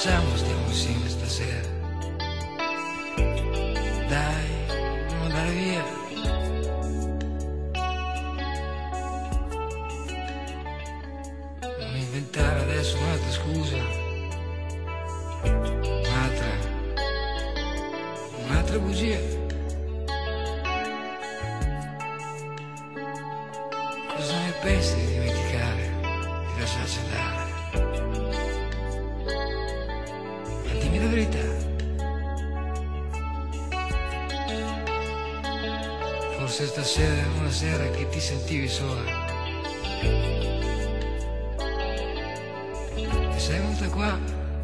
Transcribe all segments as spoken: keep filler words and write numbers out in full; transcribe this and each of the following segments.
facciamo, stiamo insieme stasera. Dai, non andare via. Non inventare adesso un'altra scusa. Un'altra. Un'altra bugia. Cosa ne pensi di dimenticare, di lasciarci andare? Ma dimmi la verità. Forse stasera è una sera che ti sentivi sola. E sei venuta qua.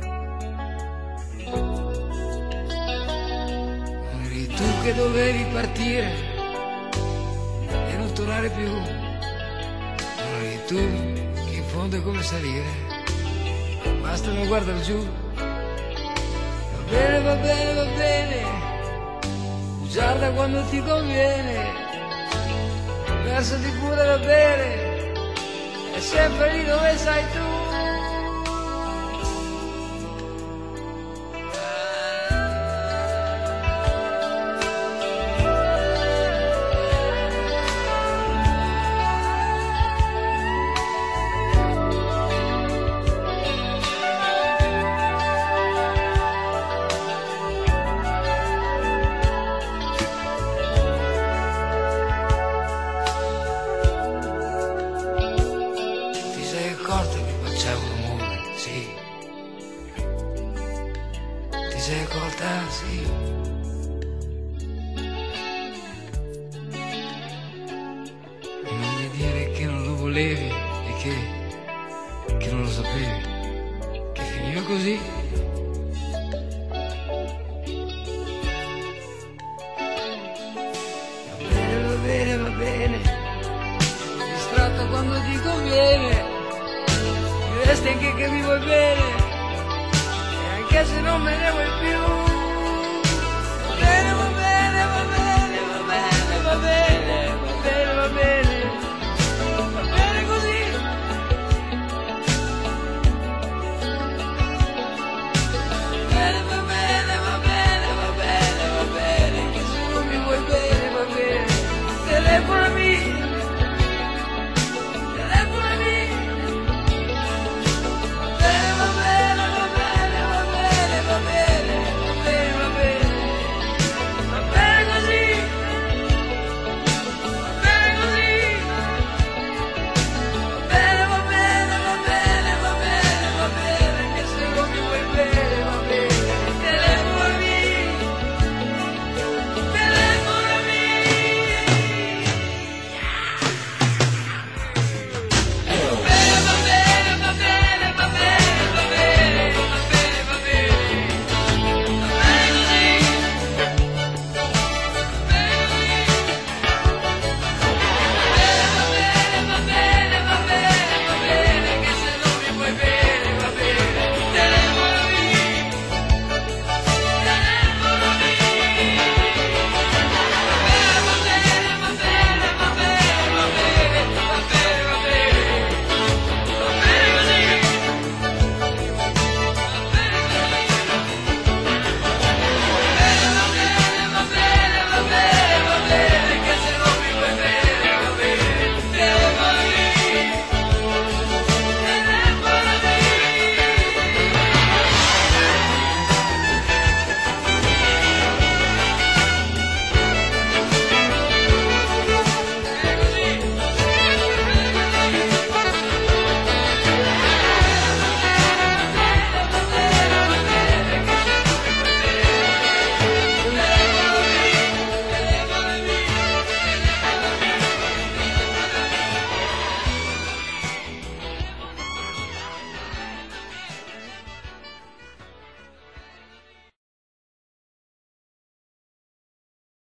Non eri tu che dovevi partire e non tornare più. Non eri tu che in fondo è come salire. Basta non guardare giù. Va bene, va bene, va bene. Guarda quando ti conviene, versati pure da bere, è sempre lì dove sei tu. Sì, ti sei accorta, sì. Non mi dire che non lo volevi e che, che non lo sapevi, che finiva così. Va bene, va bene, va bene, distratto quando ti conviene. Resti anche che mi vuoi bene, e anche se non me ne vuoi più.